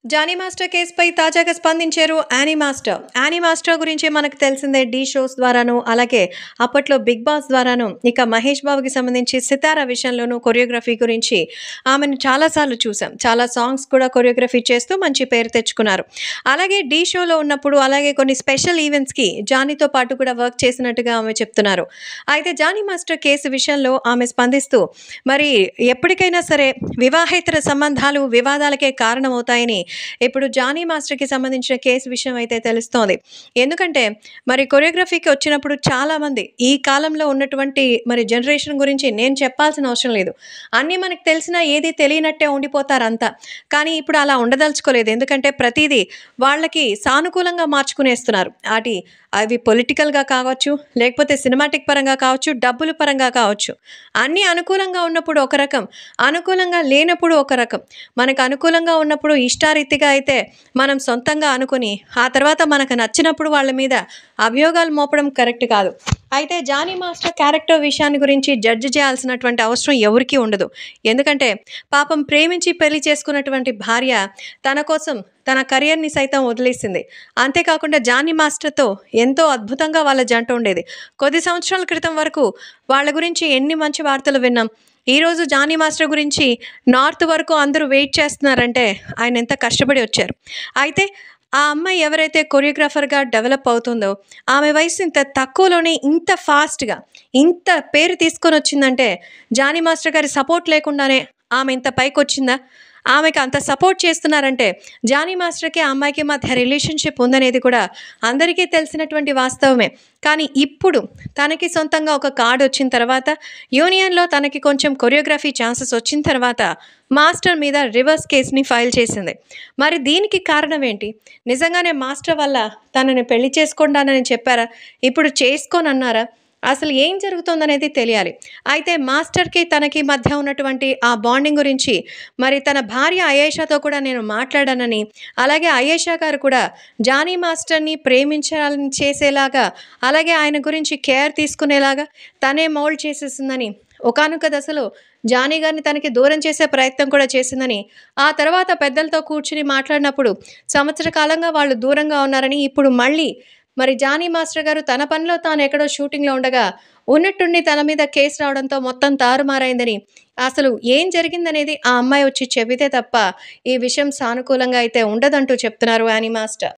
Johnny master కేసుపై తాజాగా స్పందించారు యానీ మాస్టర్. యానీ మాస్టర్ గురించి మనకు తెలిసిందే ఢీ షోస్ ద్వారాను, అలాగే అప్పట్లో బిగ్ బాస్ ద్వారాను, ఇక మహేష్ బాబుకి సంబంధించి సితార విషయంలోనూ కొరియోగ్రఫీ గురించి ఆమెను చాలాసార్లు చూసాం. చాలా సాంగ్స్ కూడా కొరియోగ్రఫీ చేస్తూ మంచి పేరు తెచ్చుకున్నారు. అలాగే ఢీ షోలో ఉన్నప్పుడు, అలాగే కొన్ని స్పెషల్ ఈవెంట్స్‌కి జానీతో పాటు కూడా వర్క్ చేసినట్టుగా ఆమె చెప్తున్నారు. అయితే జానీ మాస్టర్ కేసు విషయంలో ఆమె స్పందిస్తూ, మరి ఎప్పటికైనా సరే వివాహేతర సంబంధాలు వివాదాలకే కారణమవుతాయని ఇప్పుడు జానీ మాస్టర్‌కి సంబంధించిన కేసు విషయం అయితే తెలుస్తోంది. ఎందుకంటే మరి కొరియోగ్రఫీకి వచ్చినప్పుడు చాలామంది ఈ కాలంలో ఉన్నటువంటి మరి జనరేషన్ గురించి నేను చెప్పాల్సిన అవసరం లేదు. అన్నీ మనకు తెలిసినా ఏది తెలియనట్టే ఉండిపోతారంతా. కానీ ఇప్పుడు అలా ఉండదలుచుకోలేదు. ఎందుకంటే ప్రతీదీ వాళ్ళకి సానుకూలంగా మార్చుకునేస్తున్నారు. అవి పొలిటికల్‌గా కావచ్చు, లేకపోతే సినిమాటిక్ పరంగా కావచ్చు, డబ్బుల పరంగా కావచ్చు. అన్నీ అనుకూలంగా ఉన్నప్పుడు ఒక రకం, అనుకూలంగా లేనప్పుడు ఒక రకం. మనకు అనుకూలంగా ఉన్నప్పుడు ఇష్టారీతిగా అయితే మనం సొంతంగా అనుకుని, ఆ తర్వాత మనకు నచ్చినప్పుడు వాళ్ళ మీద అభియోగాలు మోపడం కరెక్ట్ కాదు. అయితే జానీ మాస్టర్ క్యారెక్టర్ విషయాన్ని గురించి జడ్జ్ చేయాల్సినటువంటి అవసరం ఎవరికీ ఉండదు. ఎందుకంటే పాపం ప్రేమించి పెళ్లి చేసుకున్నటువంటి భార్య తన కోసం తన కెరియర్‌ని సైతం వదిలేసింది. అంతేకాకుండా జానీ మాస్టర్‌తో ఎంతో అద్భుతంగా వాళ్ళ జంట ఉండేది. కొద్ది సంవత్సరాల క్రితం వరకు వాళ్ళ గురించి ఎన్ని మంచి వార్తలు విన్నాం. ఈరోజు జానీ మాస్టర్ గురించి నార్త్ వరకు అందరూ వెయిట్ చేస్తున్నారంటే ఆయన ఎంత కష్టపడి వచ్చారు. అయితే ఆ అమ్మాయి ఎవరైతే కొరియోగ్రాఫర్‌గా డెవలప్ అవుతుందో, ఆమె వయసు ఇంత తక్కువలోనే ఇంత ఫాస్ట్‌గా, ఇంత పేరు తీసుకొనొచ్చిందంటే జానీ మాస్టర్ గారి సపోర్ట్ లేకుండానే ఆమె ఇంత పైకొచ్చిందా? ఆమెకు అంత సపోర్ట్ చేస్తున్నారంటే జానీ మాస్టర్‌కి, ఆ అమ్మాయికి మధ్య రిలేషన్‌షిప్ ఉందనేది కూడా అందరికీ తెలిసినటువంటి వాస్తవమే. కానీ ఇప్పుడు తనకి సొంతంగా ఒక కార్డ్ వచ్చిన తర్వాత, యూనియన్‌లో తనకి కొంచెం కొరియోగ్రఫీ ఛాన్సెస్ వచ్చిన తర్వాత మాస్టర్ మీద రివర్స్ కేస్‌ని ఫైల్ చేసింది. మరి దీనికి కారణం ఏంటి? నిజంగానే మాస్టర్ వల్ల తనని పెళ్లి చేసుకుంటానని చెప్పారా? ఇప్పుడు చేసుకోనన్నారా? అసలు ఏం జరుగుతుందనేది తెలియాలి. అయితే మాస్టర్‌కి, తనకి మధ్య ఉన్నటువంటి ఆ బాండింగ్ గురించి మరి తన భార్య అయేషాతో కూడా నేను మాట్లాడానని, అలాగే అయేషా గారు కూడా జానీ మాస్టర్‌ని ప్రేమించాలని చేసేలాగా, అలాగే ఆయన గురించి కేర్ తీసుకునేలాగా తనే మౌల్డ్ చేసేసిందని, ఒకానొక దశలో జానీ గారిని తనకి దూరం చేసే ప్రయత్నం కూడా చేసిందని, ఆ తర్వాత పెద్దలతో కూర్చుని మాట్లాడినప్పుడు సంవత్సర కాలంగా వాళ్ళు దూరంగా ఉన్నారని, ఇప్పుడు మళ్ళీ మరి జానీ మాస్టర్ గారు తన పనిలో తాను ఎక్కడో షూటింగ్‌లో ఉండగా ఉన్నట్టుండి తన మీద కేసు రావడంతో మొత్తం తారుమారైందని, అసలు ఏం జరిగిందనేది ఆ అమ్మాయి వచ్చి చెబితే తప్ప ఈ విషయం సానుకూలంగా అయితే ఉండదంటూ చెప్తున్నారు యానీ మాస్టర్.